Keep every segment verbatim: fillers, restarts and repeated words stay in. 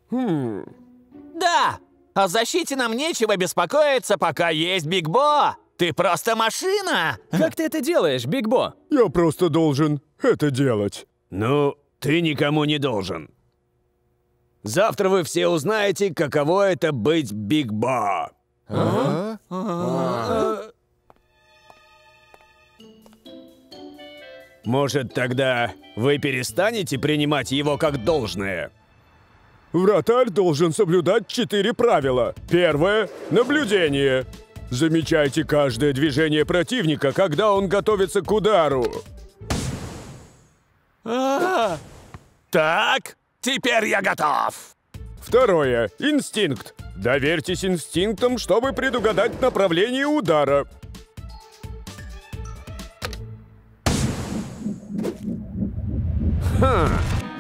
Хм. Да, о защите нам нечего беспокоиться, пока есть Биг Бо. Ты просто машина. Как ты это делаешь, Биг Бо? Я просто должен это делать. Ну, ты никому не должен. Завтра вы все узнаете, каково это быть Биг Бо. А? А? Может, тогда вы перестанете принимать его как должное? Вратарь должен соблюдать четыре правила. Первое – наблюдение. Замечайте каждое движение противника, когда он готовится к удару. А-а-а. Так, теперь я готов. Второе – инстинкт. Доверьтесь инстинктам, чтобы предугадать направление удара. Ха.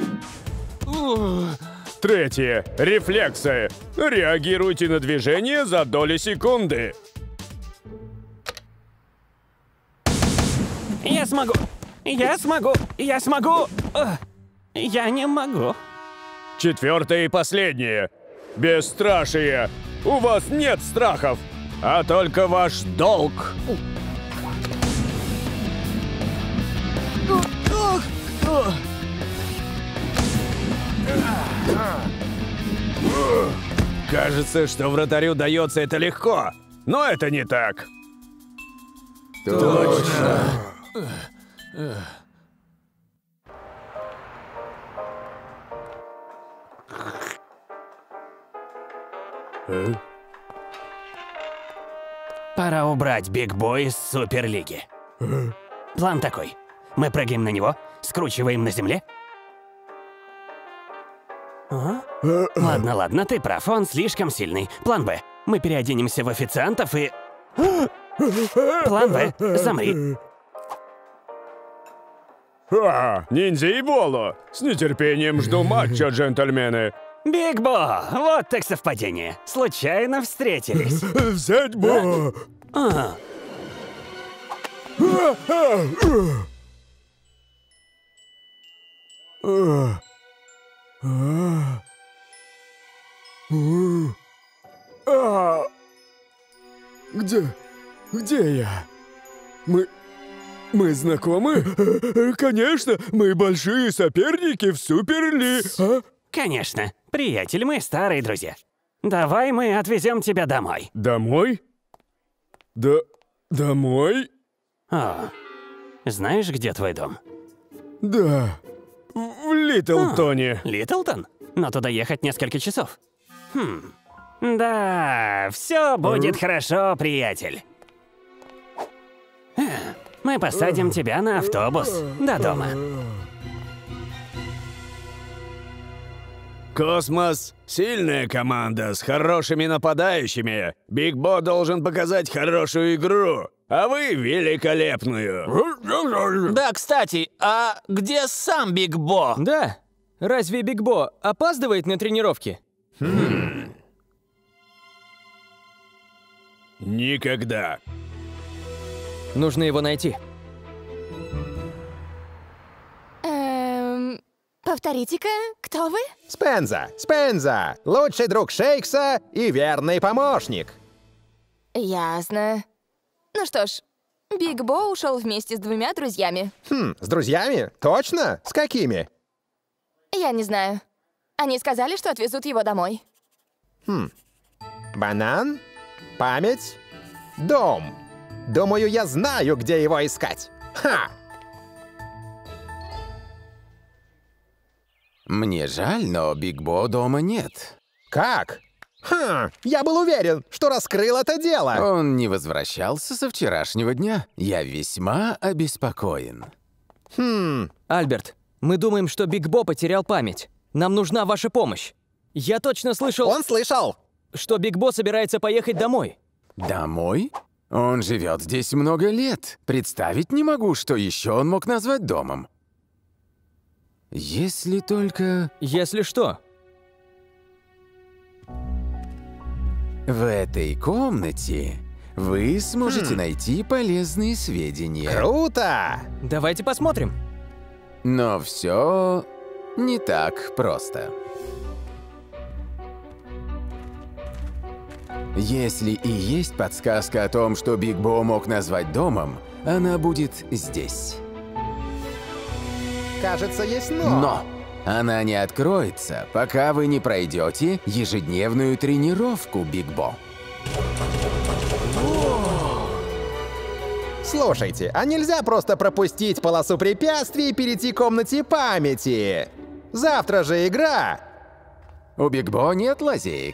Третье – рефлексы. Реагируйте на движение за доли секунды. Я смогу! Я смогу! Я смогу! Я не могу. Четвертое и последнее. Бесстрашие. У вас нет страхов, а только ваш долг. Кажется, что вратарю дается это легко, но это не так. Точно. А? Пора убрать Биг Бо из Суперлиги. План такой. Мы прыгаем на него, скручиваем на земле. А? Ладно, ладно, ты прав, он слишком сильный. План Б. Мы переоденемся в официантов и... План Б. Замри. А, ниндзя и Боло. С нетерпением жду матча, джентльмены. Биг Бо! Вот так совпадение. Случайно встретились. Взять Бо! А. Где... где я? Мы... мы знакомы? Конечно, мы большие соперники в Суперли... А? Конечно. Приятель, мы старые друзья. Давай мы отвезем тебя домой. Домой? Да... домой? О, знаешь, где твой дом? Да. В Литлтоне. А, Литлтон? Но туда ехать несколько часов. Хм. Да, все будет хорошо, приятель. Мы посадим тебя на автобус до дома. Космос – сильная команда с хорошими нападающими. Биг Бо должен показать хорошую игру, а вы – великолепную. Да, кстати, а где сам Биг Бо? Да. Разве Биг Бо опаздывает на тренировки? Хм. Никогда. Нужно его найти. Эм... Повторите-ка, кто вы? Спенза! Спенза! Лучший друг Шейкса и верный помощник. Ясно. Ну что ж, Биг Бо ушел вместе с двумя друзьями. Хм, с друзьями? Точно? С какими? Я не знаю. Они сказали, что отвезут его домой. Хм. Банан? Память? Дом. Думаю, я знаю, где его искать. Ха! Мне жаль, но Биг Бо дома нет. Как? Хм, я был уверен, что раскрыл это дело. Он не возвращался со вчерашнего дня. Я весьма обеспокоен. Хм. Альберт, мы думаем, что Биг Бо потерял память. Нам нужна ваша помощь. Я точно слышал... Он слышал! Что Биг Бо собирается поехать домой. Домой? Он живет здесь много лет. Представить не могу, что еще он мог назвать домом. Если только... Если что? В этой комнате вы сможете хм. найти полезные сведения. Круто! Давайте посмотрим. Но все не так просто. Если и есть подсказка о том, что Биг Бо мог назвать домом, она будет здесь. Кажется, есть но. Но она не откроется, пока вы не пройдете ежедневную тренировку Биг Бо. Слушайте, а нельзя просто пропустить полосу препятствий и перейти к комнате памяти? Завтра же игра! У Биг Бо нет лазеек.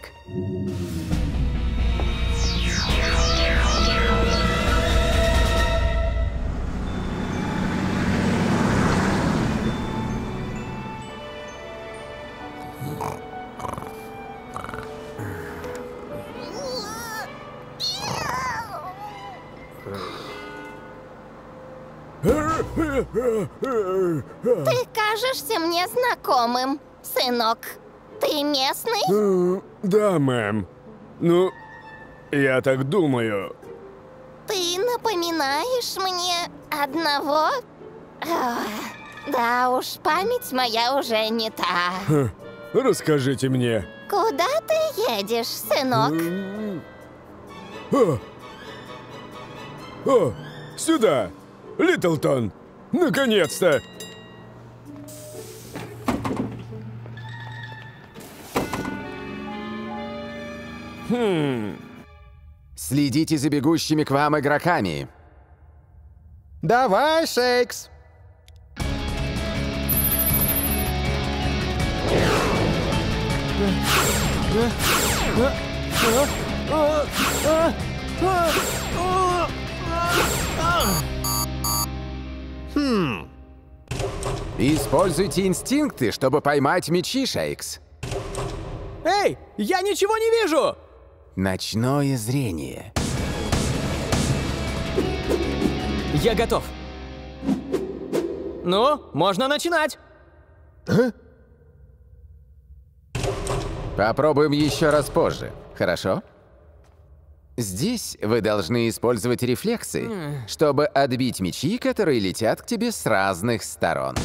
Ты кажешься мне знакомым, сынок. Ты местный? Да, мэм. Ну, я так думаю. Ты напоминаешь мне одного? Ах, да уж, память моя уже не та. Ха, расскажите мне. Куда ты едешь, сынок? О! О, сюда! Литлтон! Наконец-то! Хм... Следите за бегущими к вам игроками. Давай, Шейкс! Хм. Используйте инстинкты, чтобы поймать мячи, Шейкс. Эй, я ничего не вижу! Ночное зрение. Я готов. Ну, можно начинать. Попробуем еще раз позже, хорошо? Здесь вы должны использовать рефлексы, чтобы отбить мячи, которые летят к тебе с разных сторон.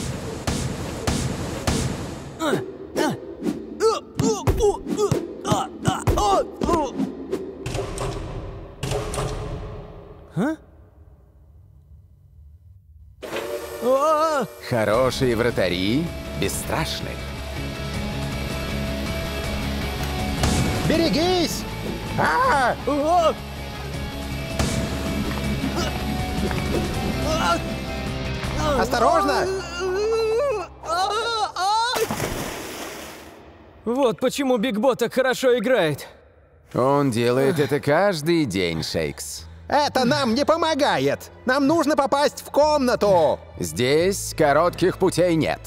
А? Хорошие вратари бесстрашны. Берегись! А! А! Осторожно! Вот почему Биг Бо так хорошо играет. Он делает это каждый день, Шейкс. Это нам не помогает! Нам нужно попасть в комнату! Здесь коротких путей нет.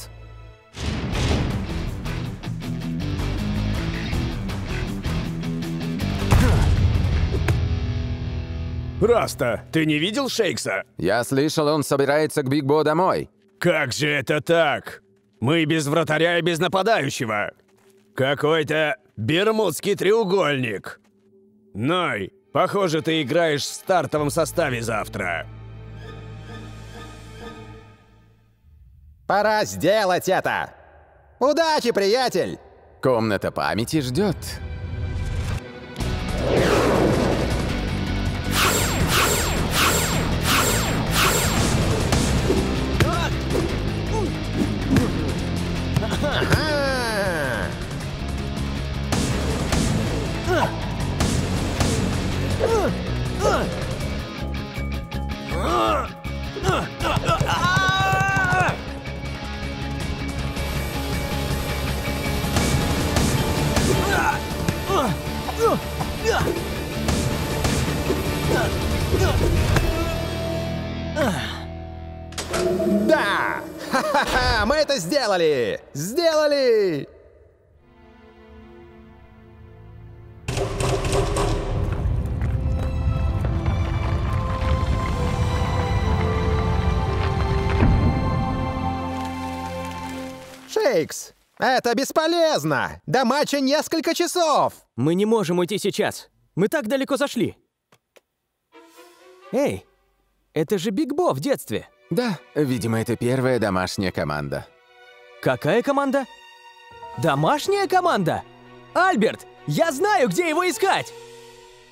Раста, ты не видел Шейкса? Я слышал, он собирается к Биг Бо домой. Как же это так? Мы без вратаря и без нападающего. Какой-то бермудский треугольник. Ной, похоже, ты играешь в стартовом составе завтра. Пора сделать это! Удачи, приятель! Комната памяти ждет. Да! Ха-ха-ха! Мы это сделали! Сделали! Шейкс, это бесполезно! До матча несколько часов! Мы не можем уйти сейчас. Мы так далеко зашли. Эй, это же Биг Бо в детстве. Да, видимо, это первая домашняя команда. Какая команда? Домашняя команда? Альберт, я знаю, где его искать!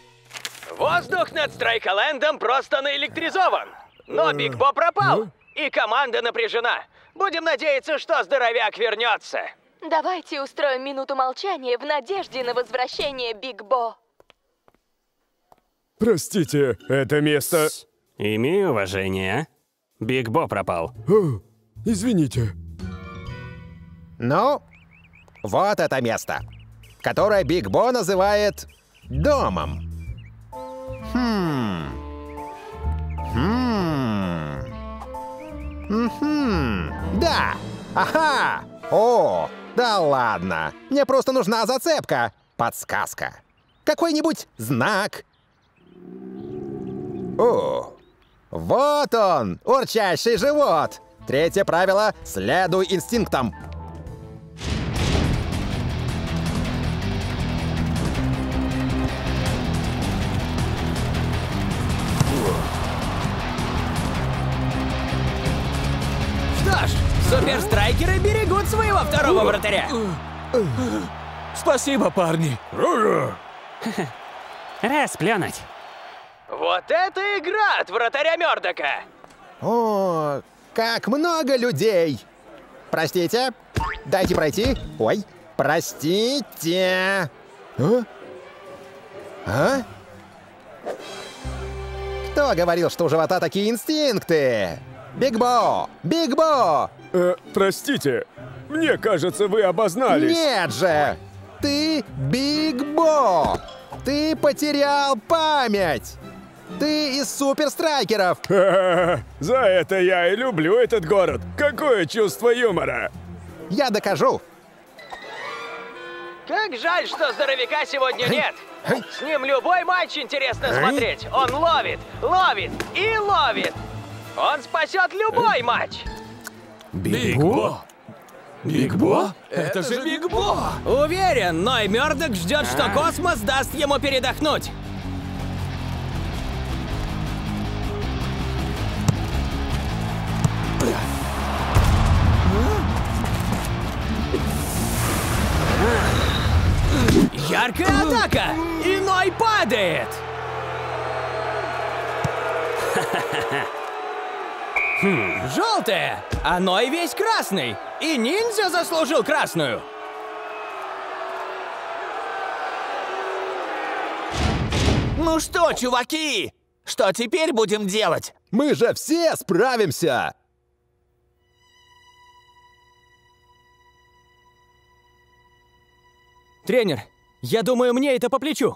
Воздух над Страйколендом просто наэлектризован. Но Биг Бо пропал, и команда напряжена. Будем надеяться, что здоровяк вернется. Давайте устроим минуту молчания в надежде на возвращение Биг Бо. Простите, это место... Имей уважение. Биг Бо пропал. О, извините. Ну, вот это место, которое Биг Бо называет домом. Хм. Хм. Мгм. Да. Ага. О, да ладно. Мне просто нужна зацепка. Подсказка. Какой-нибудь знак. О, вот он, урчащий живот. Третье правило — следуй инстинктам. Что ж, суперстрайкеры берегут своего второго вратаря. Спасибо, парни. Расплюнуть. Вот это игра от вратаря Мёрдока! О, как много людей! Простите, дайте пройти. Ой, простите. А? А? Кто говорил, что у живота такие инстинкты? Биг Бо! Биг Бо! Э, простите, мне кажется, вы обознались. Нет же! Ты Биг Бо! Ты потерял память! Ты из суперстрайкеров! Ха-ха-ха. За это я и люблю этот город. Какое чувство юмора! Я докажу! Как жаль, что здоровяка сегодня нет. С ним любой матч интересно смотреть. Он ловит, ловит и ловит. Он спасет любой матч. Биг Бо? Биг Бо? Это же Биг Бо! Уверен, но и Мёрдок ждет, что космос даст ему передохнуть. Яркая атака! Иной падает! Желтая! А Ной весь красный! И ниндзя заслужил красную! Ну что, чуваки? Что теперь будем делать? Мы же все справимся! Тренер, я думаю, мне это по плечу.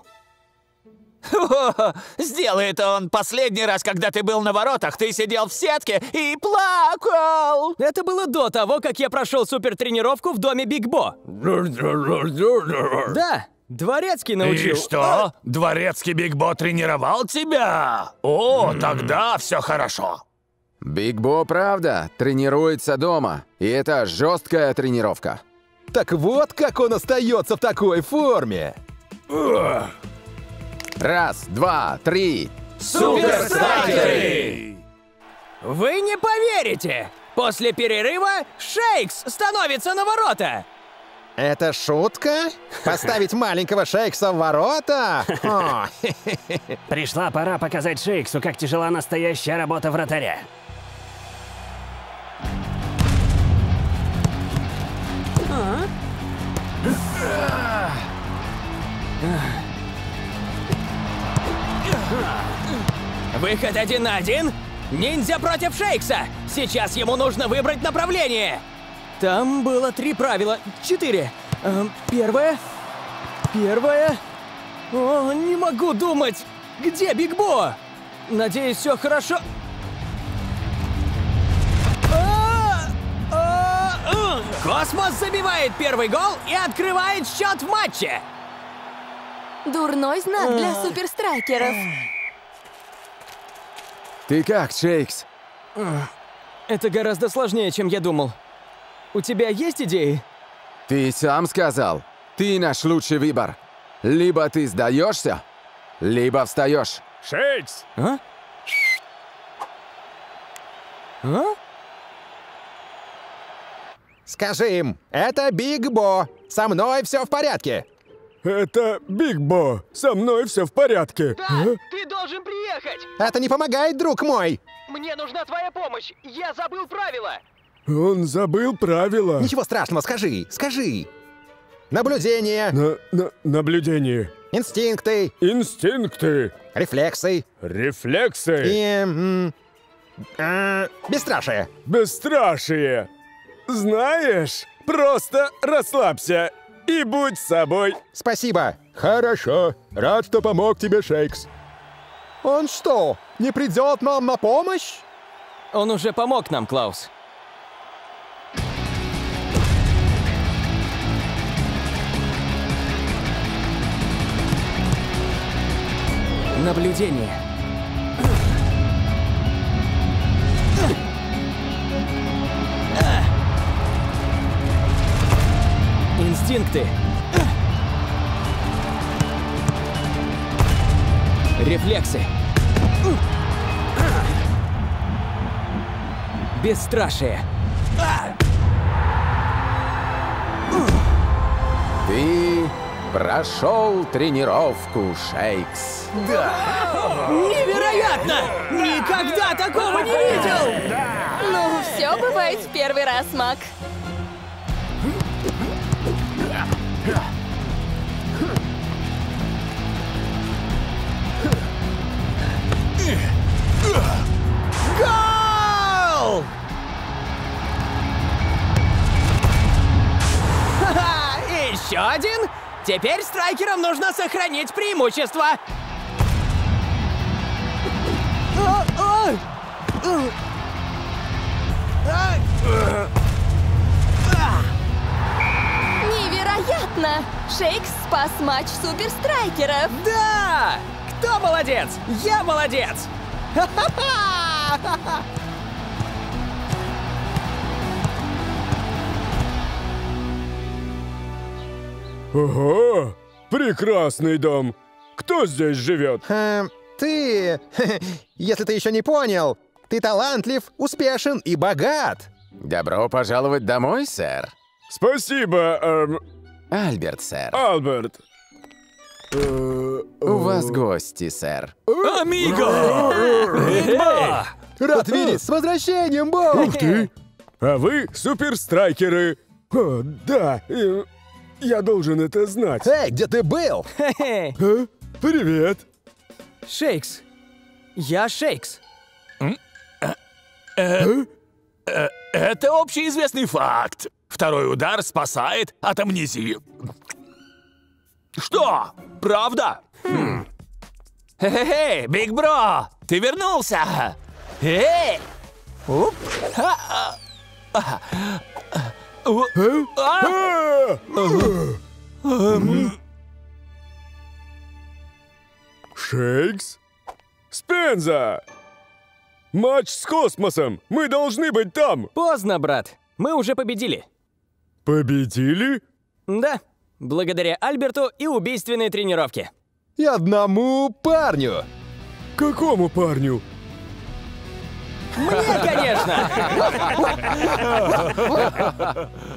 О, сделай это он последний раз, когда ты был на воротах, ты сидел в сетке и плакал. Это было до того, как я прошел супертренировку в доме Биг Бо. Да, Дворецкий научил. И что? Дворецкий Биг Бо тренировал тебя? О, тогда все хорошо. Биг Бо, правда, тренируется дома. И это жесткая тренировка. Так вот, как он остается в такой форме! Раз, два, три. Суперстрайкеры! Вы не поверите! После перерыва Шейкс становится на ворота! Это шутка? Поставить маленького Шейкса в ворота? О, Пришла пора показать Шейксу, как тяжела настоящая работа вратаря. Выход один на один. Ниндзя против Шейкса. Сейчас ему нужно выбрать направление. Там было три правила. Четыре. Эм, первое. Первое. О, не могу думать. Где Биг Бо? Надеюсь, все хорошо. А, а, а. Космос забивает первый гол и открывает счет в матче. Дурной знак для суперстрайкеров. Ты как, Шейкс? Это гораздо сложнее, чем я думал. У тебя есть идеи? Ты сам сказал. Ты наш лучший выбор. Либо ты сдаешься, либо встаешь. Шейкс! А? А? скажи им, это Биг Бо. Со мной все в порядке. Это Биг Бо. Со мной все в порядке. Да, А? ты должен приехать! Это не помогает, друг мой. Мне нужна твоя помощь! Я забыл правила! Он забыл правила. Ничего страшного, скажи, скажи. Наблюдение, На, на- наблюдение. инстинкты, Инстинкты. рефлексы Рефлексы. и... м, а, бесстрашие. Бесстрашие. Знаешь, просто расслабься и будь собой. Спасибо. Хорошо. Рад, что помог тебе, Шейкс. Он что, не придет нам на помощь? Он уже помог нам, Клаус. Наблюдение. Инстинкты. Рефлексы. Бесстрашие. Ты прошел тренировку, Шейкс. Невероятно! Никогда такого не видел! Ну, все бывает в первый раз, Мак. Гол! Ха-ха! Еще один? Теперь страйкерам нужно сохранить преимущество. А, а, а, а, а. Невероятно! Шейкс спас матч суперстрайкеров. Да! Кто молодец? Я молодец! Ха-ха-ха! Ого! Прекрасный дом. Кто здесь живет? Эм, ты... Если ты еще не понял, ты талантлив, успешен и богат. Добро пожаловать домой, сэр. Спасибо, эм, Альберт, сэр. Альберт. Э, У вас гости, сэр. Амиго! Биг Бо! Рад видеть! С возвращением, Бо! Ух ты! А вы суперстрайкеры. О, да, э, я должен это знать. Эй, где ты был? Хе-хе. А? Привет. Шейкс. Я Шейкс. Это общеизвестный факт. Второй удар спасает от амнезии. Что? Правда? Хм. Хе-хе-хе, Биг Бро, ты вернулся! Эй! Уп. А, а, а, а, у- а. Шейкс? Спенза! Матч с космосом! Мы должны быть там! Поздно, брат. Мы уже победили. Победили? Да, благодаря Альберту и убийственной тренировке. И одному парню. Какому парню? Мне, конечно!